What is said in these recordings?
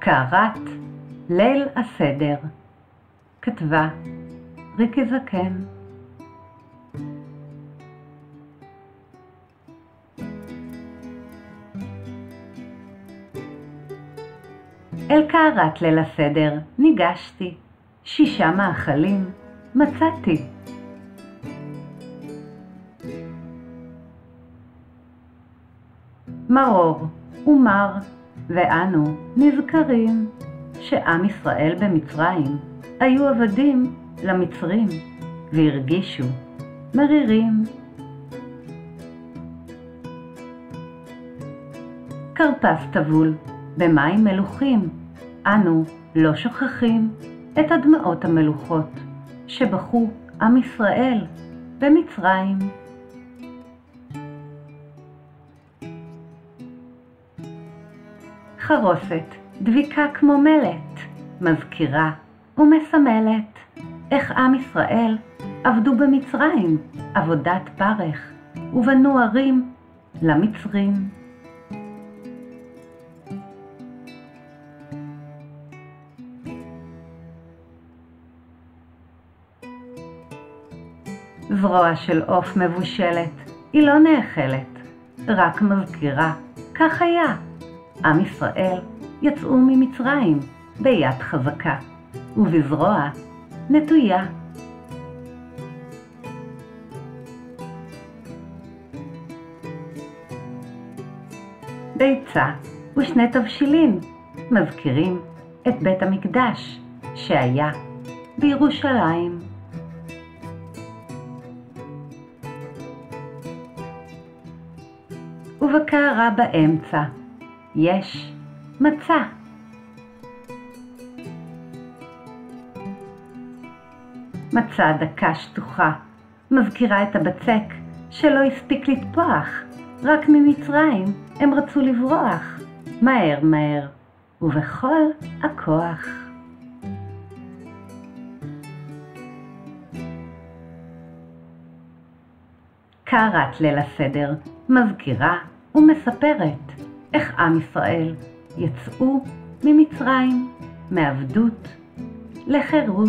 קערת ליל הסדר. כתבה ריקי זקן. אל קערת ליל הסדר ניגשתי, 6 מאכלים מצאתי. מרור ומר, ואנו נזכרים שעם ישראל במצרים היו עבדים למצרים, והרגישו מרירים. כרפס טבול במים מלוחים, אנו לא שוכחים את הדמעות המלוכות שבכו עם ישראל במצרים. חרוסת דביקה כמו מלט, מזכירה ומסמלת איך עם ישראל עבדו במצרים עבודת פרך, ובנו ערים למצרים. זרוע של עוף מבושלת היא לא נאכלת, רק מזכירה, כך היה. עם ישראל יצאו ממצרים ביד חזקה, ובזרוע נטויה. ביצה ושני תבשילין מזכירים את בית המקדש שהיה בירושלים. ובקערה באמצע יש מצה. מצה דקה שטוחה מזכירה את הבצק שלא הספיק לטפוח, רק ממצרים הם רצו לברוח מהר מהר ובכל הכוח. קערת ליל הסדר מזכירה ומספרת איך עם ישראל יצאו ממצרים, מעבדות לחירות.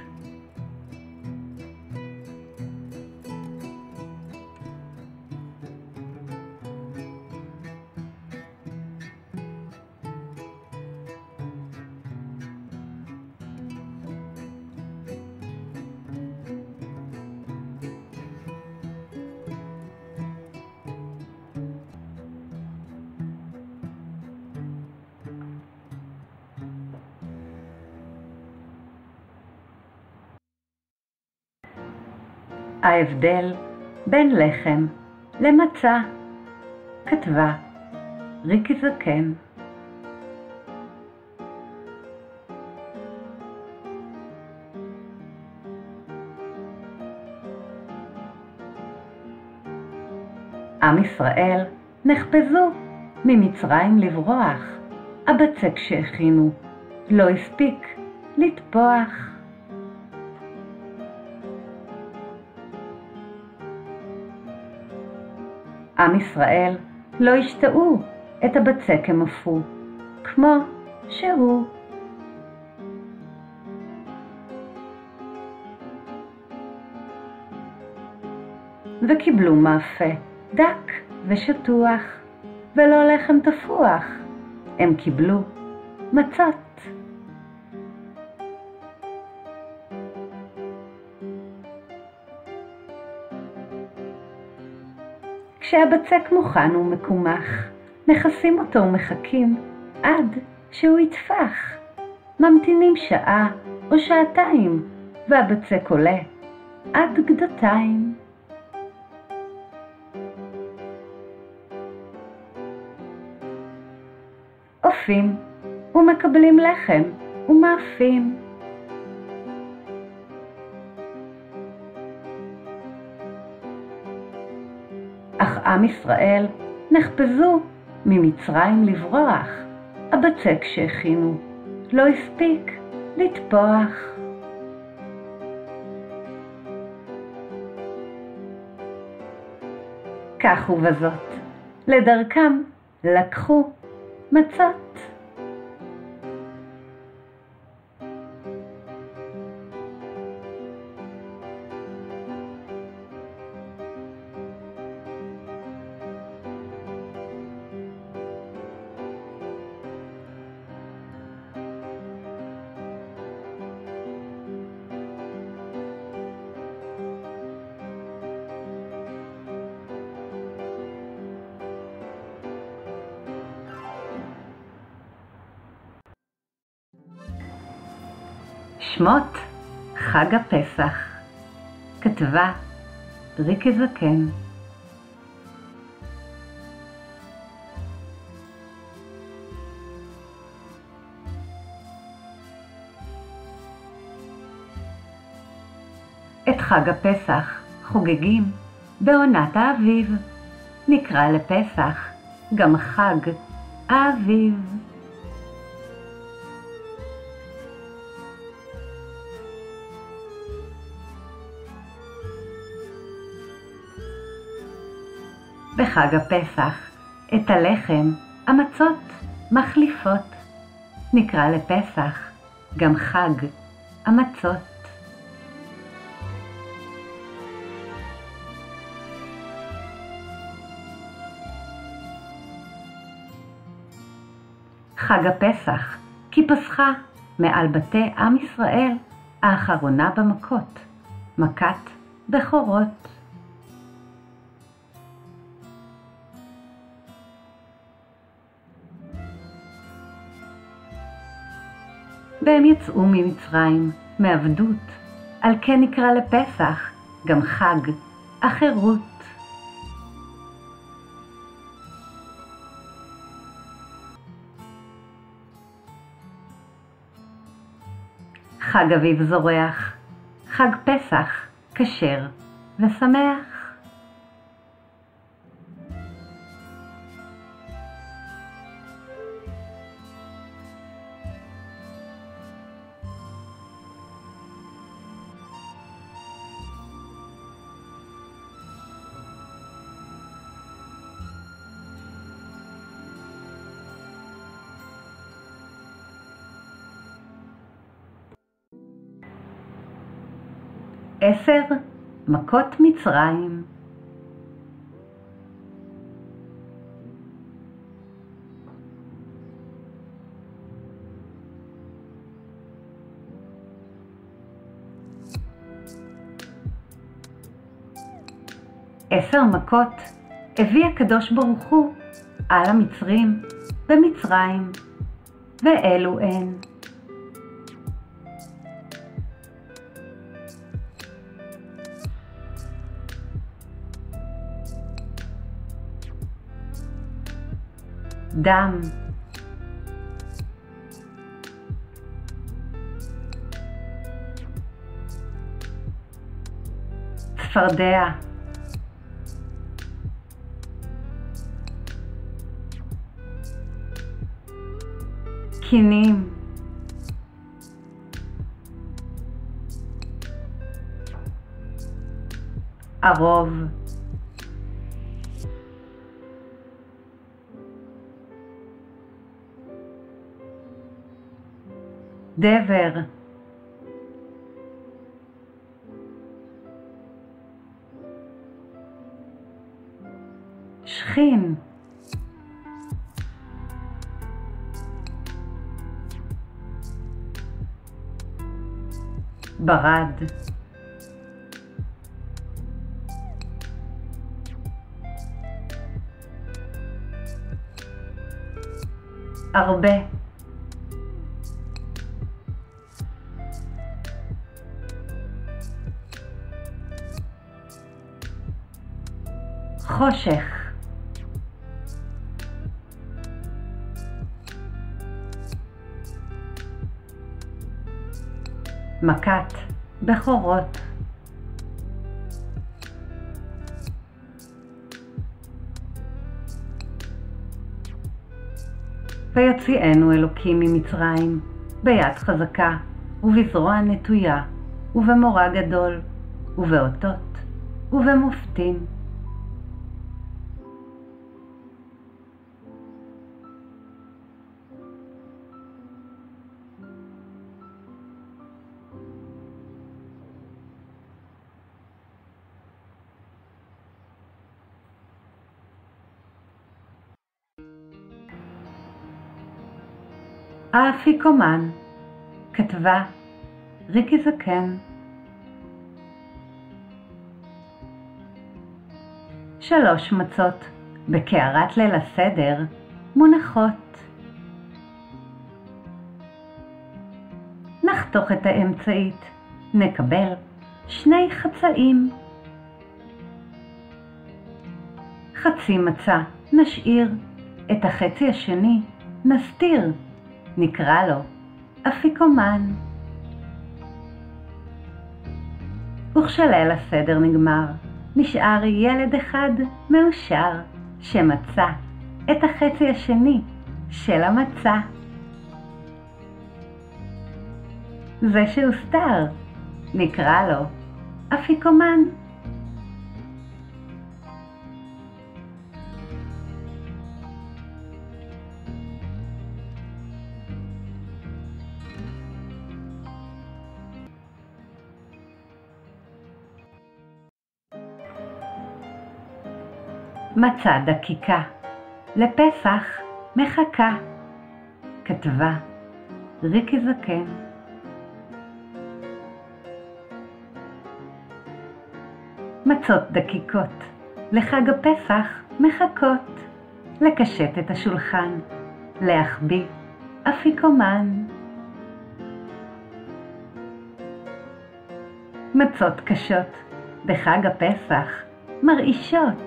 ההבדל בין לחם למצה. כתבה ריקי זקן. עם ישראל נחפזו ממצרים לברוח, הבצק שהכינו לא הספיק לטפוח. עם ישראל לא השתאו, את הבצק הם אפו, כמו שהוא. וקיבלו מאפה דק ושטוח, ולא לחם תפוח, הם קיבלו מצות. כשהבצק מוכן ומקומח, מכסים אותו ומחכים עד שהוא יתפח. ממתינים שעה או שעתיים, והבצק עולה עד גדותיים. אופים ומקבלים לחם ומאפים. אך עם ישראל נחפזו ממצרים לברוח, הבצק שהכינו לא הספיק לטפוח. כך ובזאת לדרכם לקחו מצות. שמות חג הפסח. כתבה ריקי זקן. את חג הפסח חוגגים בעונת האביב. נקרא לפסח גם חג האביב. בחג הפסח את הלחם המצות מחליפות. נקרא לפסח גם חג המצות. חג הפסח כי פסחה מעל בתי עם ישראל האחרונה במכות, מכת בכורות. והם יצאו ממצרים, מעבדות, על כן נקרא לפסח גם חג החירות. חג אביב זורח, חג פסח כשר ושמח. עשר מכות מצרים. עשר מכות הביא הקדוש ברוך הוא על המצרים במצרים, ואלו הן: דם, צפרדע, קינים, ערוב, דבר, שכין, ברד, הרבה, חושך, מכת בכורות, ויוציאנו אלוקים ממצרים ביד חזקה ובזרוע נטויה ובמורא גדול ובאותות ובמופתים. האפיקומן. כתבה ריקי זקן. 3 מצות בקערת ליל הסדר מונחות. נחתה נחתוך את האמצעית, נקבל 2 חצאים. חצי מצה נשאיר, את החצי השני נסתיר, נקרא לו אפיקומן. וכשליל הסדר נגמר, נשאר ילד אחד מאושר, שמצא את החצי השני של המצה. זה שהוסתר, נקרא לו אפיקומן. מצה דקיקה, לפסח מחכה. כתבה ריקי זקן. מצות דקיקות, לחג הפסח מחכות. לקשט את השולחן, להחביא אפיקומן. מצות קשות, בחג הפסח מרעישות.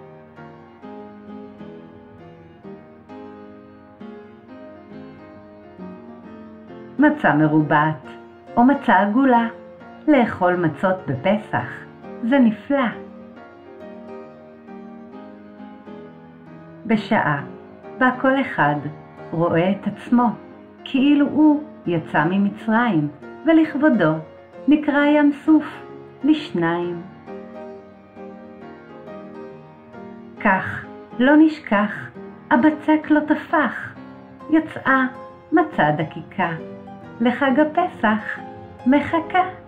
מצה מרובעת או מצה עגולה, לאכול מצות בפסח זה נפלא. בשעה בה כל אחד רואה את עצמו כאילו הוא יצא ממצרים, ולכבודו נקרא ים סוף לשניים. כך לא נשכח, הבצק לא תפח, יצאה מצה דקיקה, לחג הפסח מחכה.